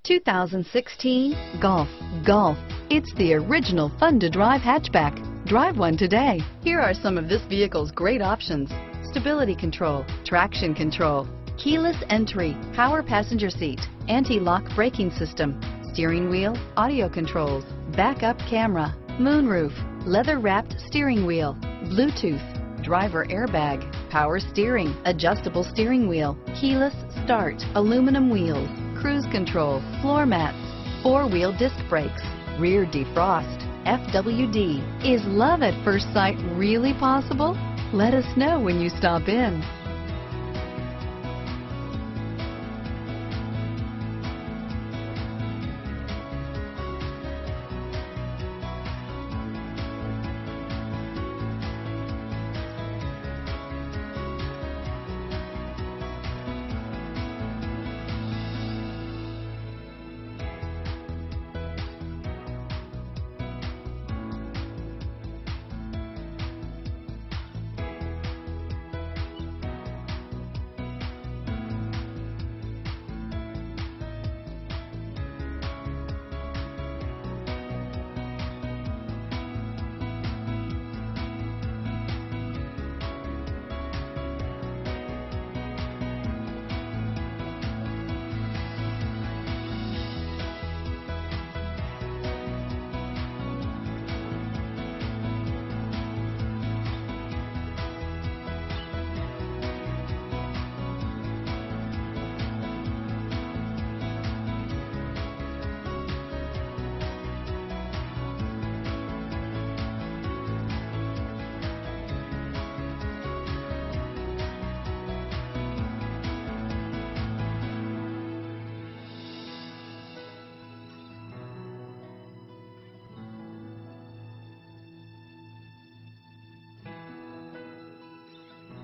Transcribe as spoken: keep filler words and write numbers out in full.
two thousand sixteen Golf. Golf. It's the original fun-to-drive hatchback. Drive one today. Here are some of this vehicle's great options: stability control, traction control, keyless entry, power passenger seat, anti-lock braking system, steering wheel audio controls, backup camera, moonroof, leather-wrapped steering wheel, Bluetooth, driver airbag, power steering, adjustable steering wheel, keyless start, aluminum wheels, cruise control, floor mats, four-wheel disc brakes, rear defrost, F W D. Is love at first sight really possible? Let us know when you stop in.